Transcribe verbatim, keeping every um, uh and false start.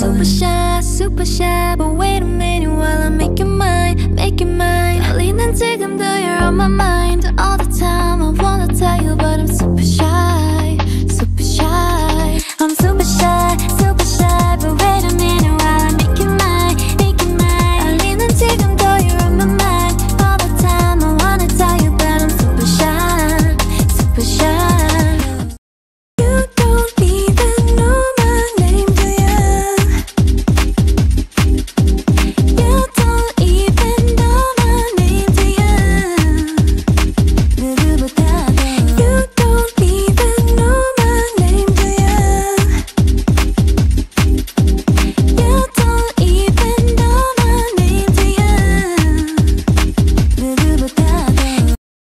super shy, super shy. But wait a minute while I make you mine, make you mine. 떨리는 지금도 you're on my mind all the time. I wanna tell you but I'm super shy.